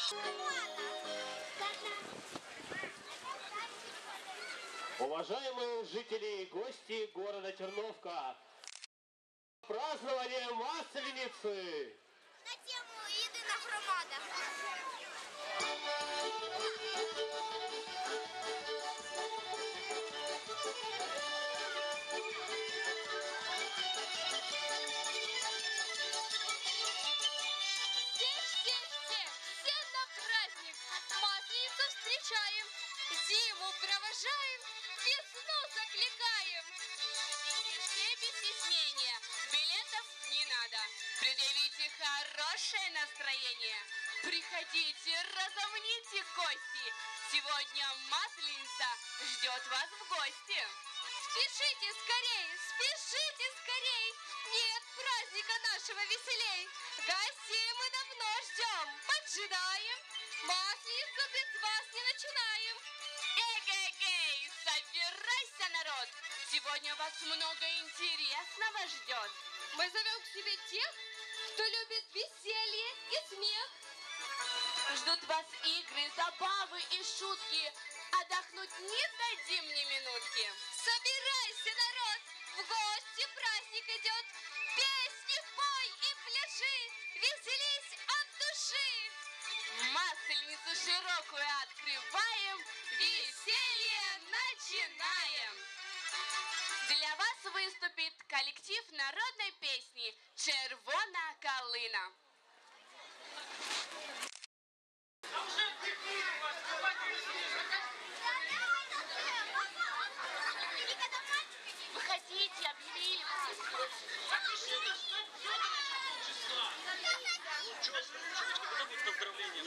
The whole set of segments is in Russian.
Уважаемые жители и гости города Терновка, празднование Масленицы! На тему єдина громада. Все на праздник! Масленицу встречаем, зиму провожаем, весну закликаем. Все без стеснения, билетов не надо. Предъявите хорошее настроение. Приходите, разомните кости. Сегодня Масленица ждет вас в гости. Спешите скорей, нет праздника нашего веселей. Гостей мы давно ждем, поджидаем, Масленицу без вас не начинаем. Эгегей, собирайся, народ, сегодня вас много интересного ждет. Мы зовем к себе тех, кто любит веселье и смех. Ждут вас игры, забавы и шутки, отдохнуть не дадим ни минутки. Собирайся, народ, в гости праздник идет. Песни пой и пляши, веселись от души. Масленицу широкую открываем, веселье начинаем. Для вас выступит коллектив народной песни «Червона калина». Выходите, объявили. Запишитесь, числа. Что вас запишите, когда будет поздравление?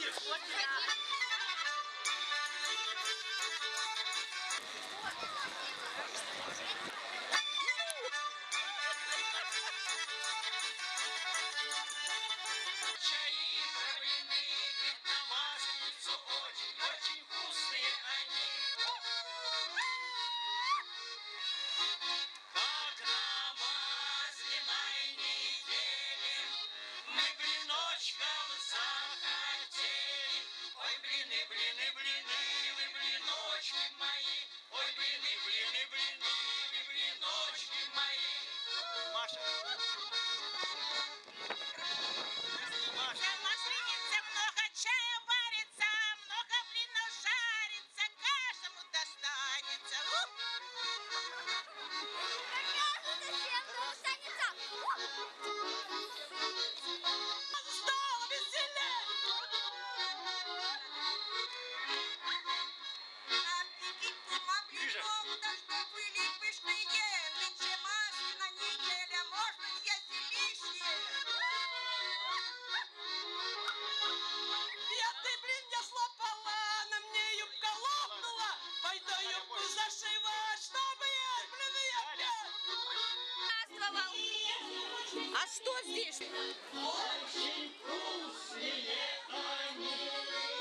А что здесь? Очень вкусные они.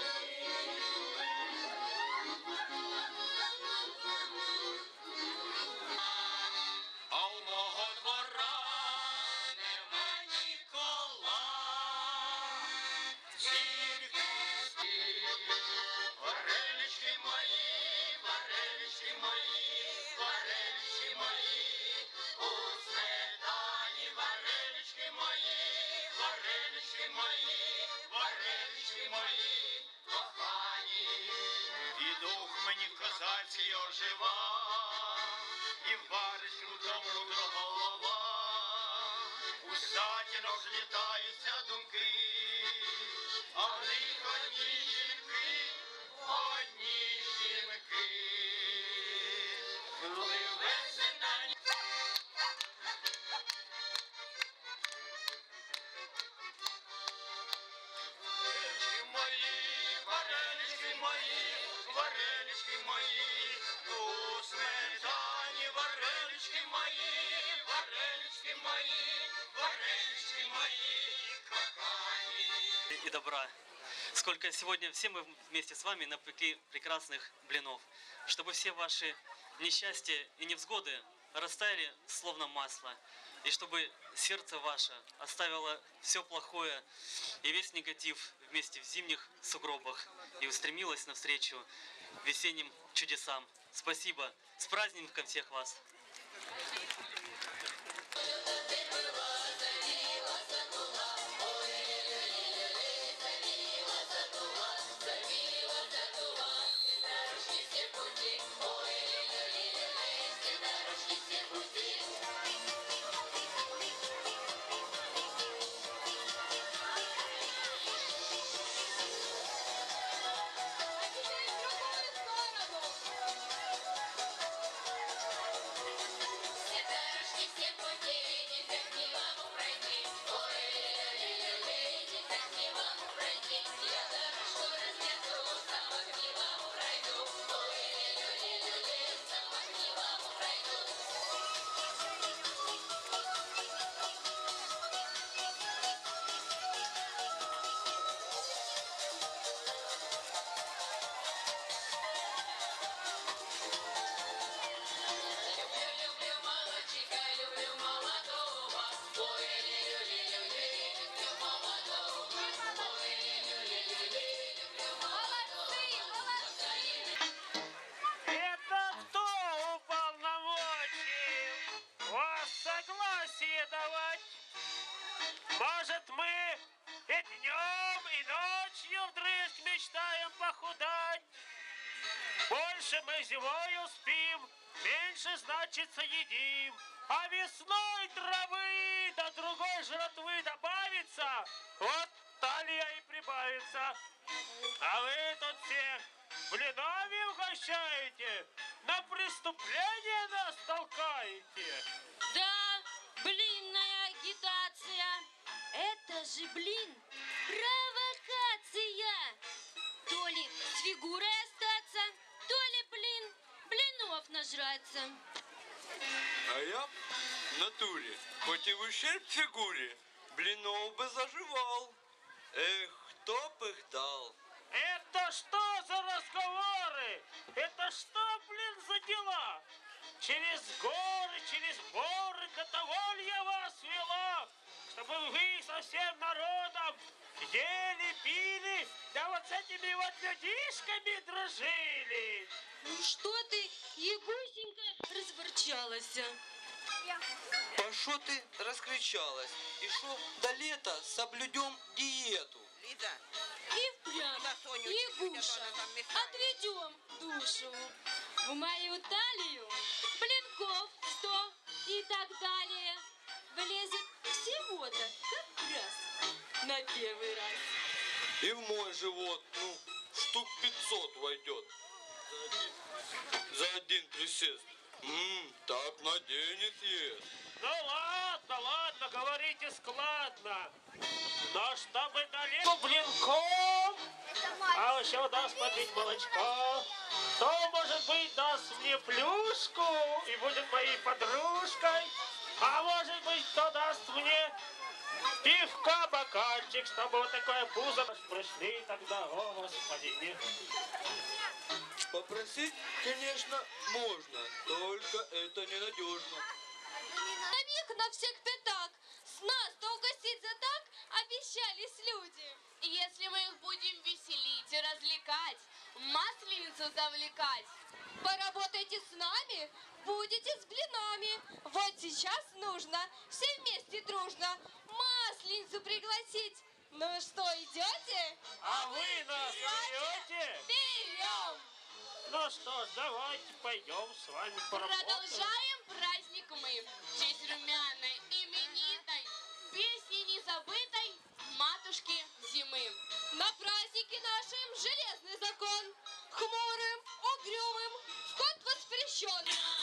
А у мого двора нема нікола. Тільки варенички мої, варенички мої, варенички мої. У сметані варенички мої, варенички мої, варенички мої, кохані. І дух мені козацький ожива, і в баришню тому голова. У сатіно злітаються думки, а в них одні жінки, одні жінки. Пливеться на варенички мої, у сметані варенички мої, варенички мої, варенички мої, кохані. И добра. Сколько сегодня все мы вместе с вами напекли прекрасных блинов, чтобы все ваши несчастья и невзгоды растаяли словно масло. и чтобы сердце ваше оставило все плохое и весь негатив вместе в зимних сугробах и устремилось навстречу весенним чудесам. Спасибо. С праздником всех вас! Это кто уполномочил вас согласие давать? Может, мы и днем, и ночью вдрызг мечтаем похудать? Больше мы зимою спим, меньше, значится, едим. А весной травы до другой жратвы добавится, вот талия и прибавится. А вы тут всех блинами угощаете, на преступление нас толкаете. Да, блинная агитация. Это же, блин, провокация. То ли с фигурой остаться, то ли, блин, блинов нажраться. А я в натуре, хоть и в ущерб фигуре, блинов бы заживал. Эх, кто б их дал? Это что за разговоры? Это что, блин, за дела? Через горы, через боры котоволья вас вела, чтобы вы со всем народом ели, пили, да вот с этими вот людишками дружили. Ну что ты, Ягусенька, разворчалась? А шо ты раскричалась? И шо до лета соблюдем диету? Лиза, И впрямь, куда Соню Ягуша, она там мешает? отведем душу. В мою талию блинков 100 и так далее. Влезет всего-то как раз на первый раз. И в мой живот, ну, штук 500 войдет. За один присест. Так на день съест. Ну ладно, говорите складно. Но чтобы долету блинком, а еще даст попить молочко, то, может быть, даст мне плюшку и будет моей подружкой, а может быть, кто даст мне пивка, бокальчик, чтобы вот такое пузо пришли тогда, о, господи, нет. Попросить, конечно, можно, только это ненадежно. Навек на всех пятак. С нас-то угостить за так обещались люди. Если мы их будем веселить и развлекать, масленицу завлекать. Поработайте с нами, будете с блинами. Вот сейчас нужно все вместе дружно масленицу пригласить. Ну что, идете? А вы нас берете? Берем! Ну что ж, давайте пойдем с вами поработаем. Продолжаем праздник мы. В честь румяной, именитой, песни незабытой матушки зимы. На празднике нашем железный закон. Хмурым, угрюмым вход воспрещен.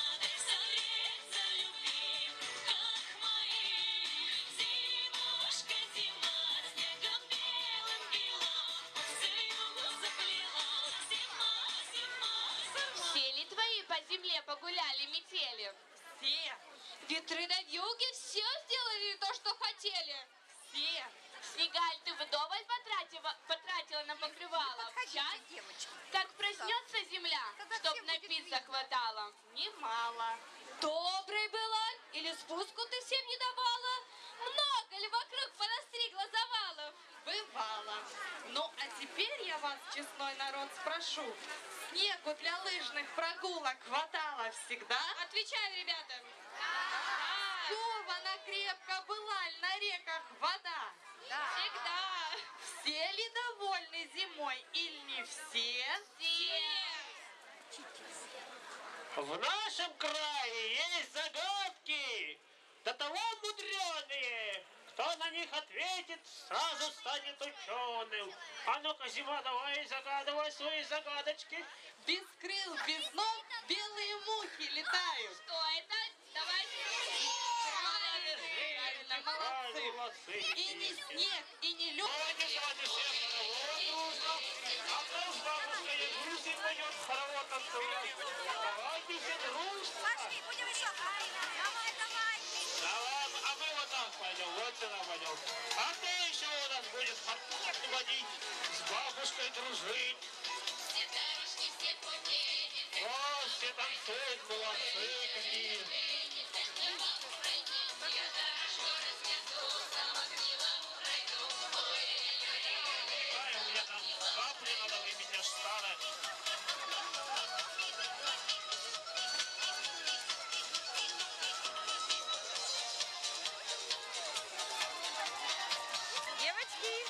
Все ли твои по земле погуляли метели? Все. Ветры да вьюги все сделали то, что хотели. Все. Снегаль ты вдоволь потратила на покрывало. В час, как проснется земля, чтоб напиться хватало. Немало. Доброй была или спуску ты всем не давала? Много ли вокруг понастригла завалов? Бывало. Ну, а теперь я вас, честной народ, спрошу. Снегу для лыжных прогулок хватало всегда? Отвечаю, ребята. Скована крепко была ли на реках вода? Всегда. Все ли довольны зимой или не все? В нашем крае есть загадки, до того мудреные. Кто на них ответит, сразу станет ученым. А ну-ка, Зима, давай загадывай свои загадочки. Без крыл, без ног белые мухи летают. Что это? Давайте. Правильно, молодцы. И не снег, и не лед. Давайте всем хоровод дружно. А то с бабушкой Ягузей пойдет хоровод танцевать. Давайте все дружно. Пошли, будем еще. Давай, давай. Да ладно, а мы вот так пойдем, вот сюда пойдем. А кто еще у нас будет хоровод водить, с бабушкой дружить? О, все танцуют, молодцы какие. Ай, у меня там капли надо выпить, аж старая. Девочки,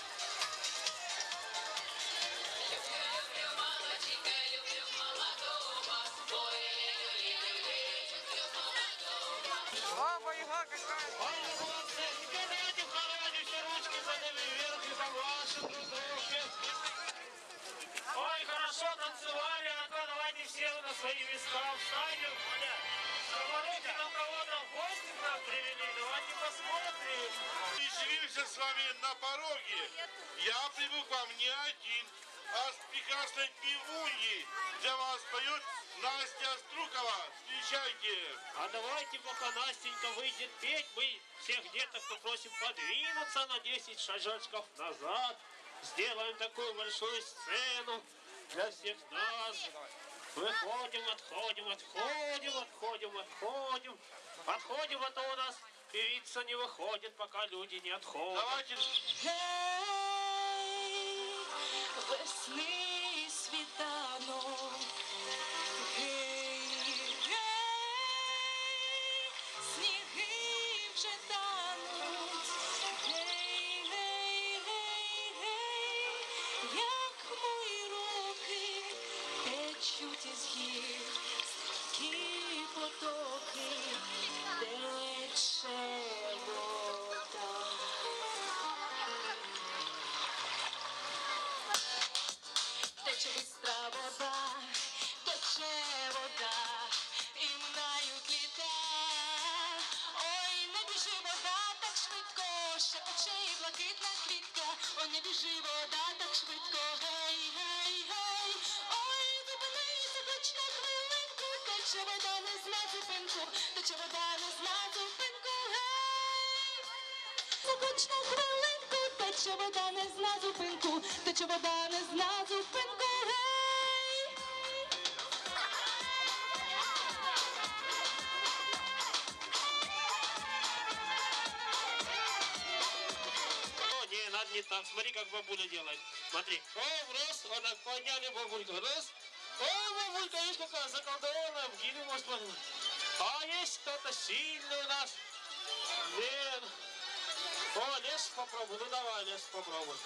ой, какая. Ой, ну молодцы, теперь давайте в хороводе все ручки подняли вверх и помашем друг дружке. Ой, хорошо танцевали, а то давайте все на свои места встанем. Сковородки нам кого-то в гости к нам привели, давайте посмотрим. Извинился с вами на пороге. Я прибыл к вам не один, а с прекрасной пивуньей. Для вас поет Настя Струкова. Встречайте. А давайте, пока Настенька выйдет петь, мы всех деток попросим подвинуться на 10 шажочков назад. Сделаем такую большую сцену для всех нас. Выходим, отходим, отходим, отходим, отходим. Отходим, а то у нас певица не выходит, пока люди не отходят. Давайте. Весни світанок. Гей, гей, сніги вже тануть. Гей, гей, гей, гей, як мої руки течуть із гір, стрімкі потоки, тече вода. Тече бистра вода, тече вода, і минають літа. Ой, не біжи вода так швидко, ще тече і блакитна квітка. Ой, не біжи вода так швидко, гей, гей, гей. Ой, зупинися хоч на хвилинку, тече вода не зна зупинку, тече вода не зна зупинку, гей. Хоч на хвилинку, тече вода не зна зупинку, тече вода не зна зупинку, гей. О, не, надо не так. Смотри, как бабуля делает. Смотри. О, раз, вот так подняли бабульку. Раз. О, бабулька, видишь, какая заколдованная, в гирю может подумать. А есть кто-то сильный у нас? Нет. О, лес попробуй. Ну давай, лес попробуй.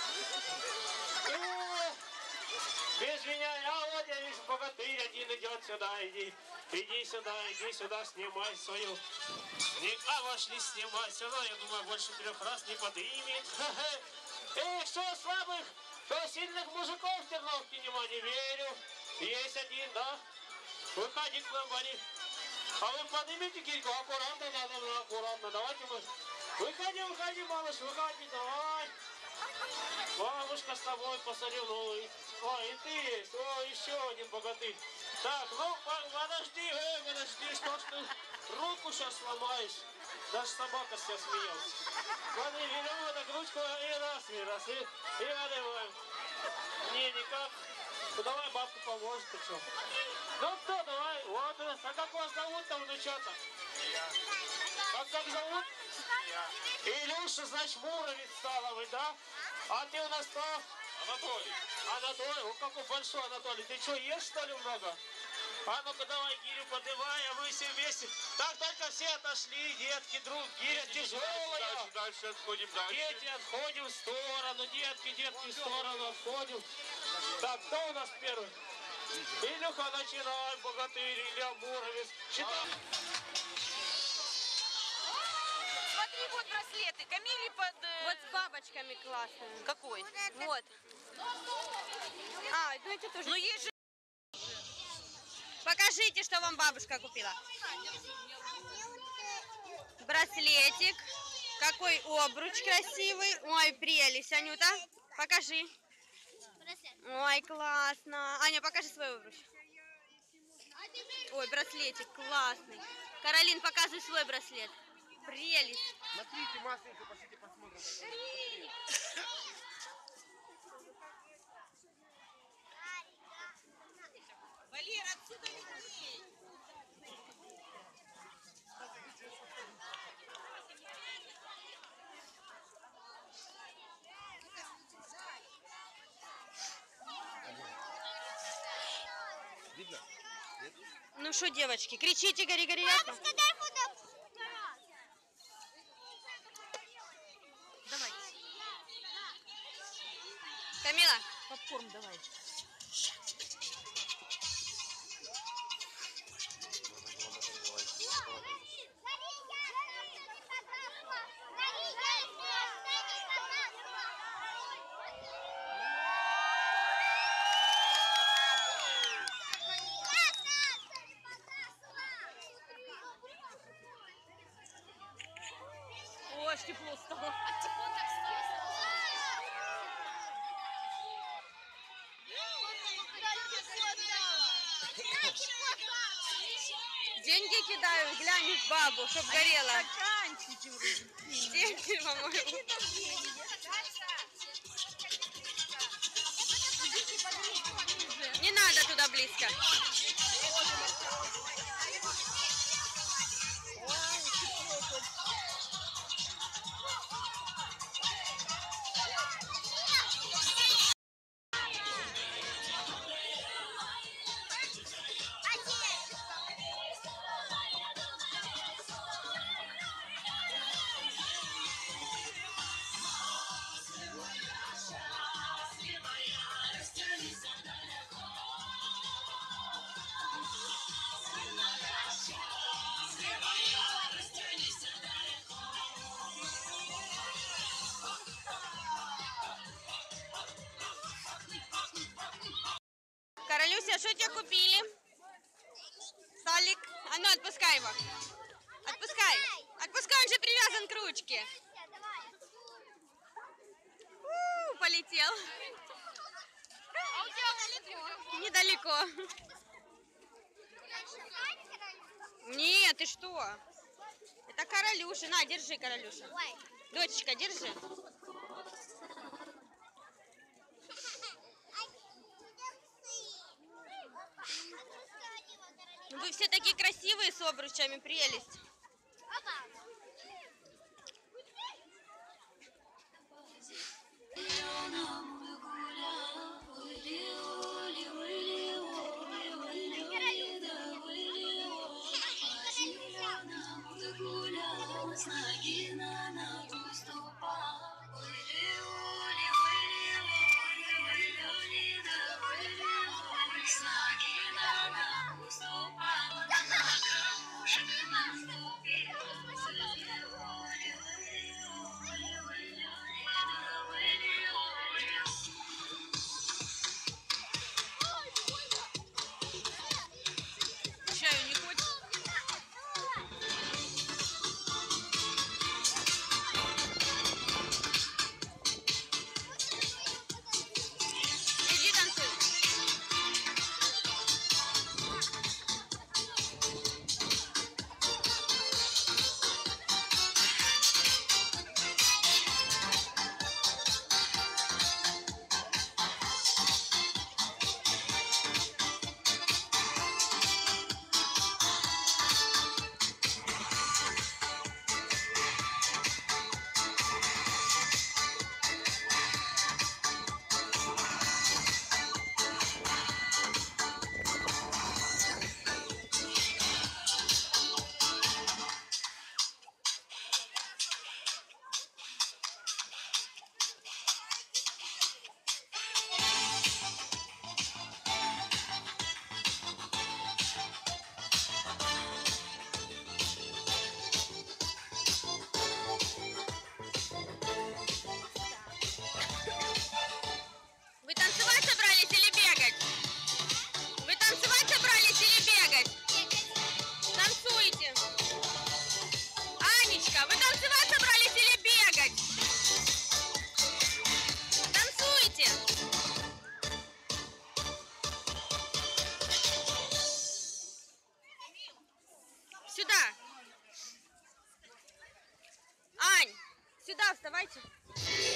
О, без меня. А вот я вижу, богатырь один идет сюда. Иди. Иди сюда, снимай свою. А вошли снимать. Все равно, я думаю, больше 3 раз не подымет. Эх, что слабых, что сильных мужиков в Терновке нема, не верю. Есть один, да? Выходи к нам, Ваня. А вы поднимите кильку, аккуратно надо, ну, аккуратно. Давайте мы... Выходи, малыш, выходи, давай. Бабушка с тобой посоревнует. Ой, и ты есть. Ой, еще один богатырь. Так, ну, подожди, что ж ты руку сейчас сломаешь. Даже собака сейчас смеется. Смотри, берем вот так ручку и раз, и одеваем. Не, никак. Ну давай, бабка поможет, ты что? Ну кто, давай, вот у нас. А как вас зовут-то, внучата? Как зовут? Илюша, значит, Муромец стала вы, да? А ты у нас кто? Анатолий. Анатолий, о, какой большой Анатолий. Ты что, ешь, что ли, много? А ну-ка давай гирю поднимай, а мы все вместе. Так, только все отошли, детки, друг, гиря тяжелая. Дальше отходим, дальше. Дети, отходим в сторону, детки, в сторону отходим. Так, кто у нас первый? Илюха, начинай, богатырь, Илья Муромец. Считай. Смотри, вот браслеты. Камиле под... Вот с бабочками классные. Какой? Вот. А, ну эти тоже. Ну есть же... Покажите, что вам бабушка купила. Браслетик. Какой обруч красивый. Ой, прелесть, Анюта. Покажи. Ой, классно. Аня, покажи свой обруч. Ой, браслетик классный. Каролин, показывай свой браслет. Прелесть. Смотрите, масленько, пошлите посмотрим. Валера, отсюда видней. Видно? Ну что, девочки, кричите, гори, гори, ясно? Давай. Камила, попкорн давай. Ой, аж тепло стало. Деньги кидаю, глянь в бабу, чтоб горела. Деньги, по-моему. Не надо туда близко. Королюся, что тебе купили? Столик. А ну, отпускай его. Отпускай. Отпускай, он же привязан к ручке. Полетел. Недалеко. Нет, ты что? Это Королюша. На, держи, Королюша. Дочечка, держи. Вы все такие красивые с обручами, прелесть. Уступала на камушек, на стол. сюда, вставайте.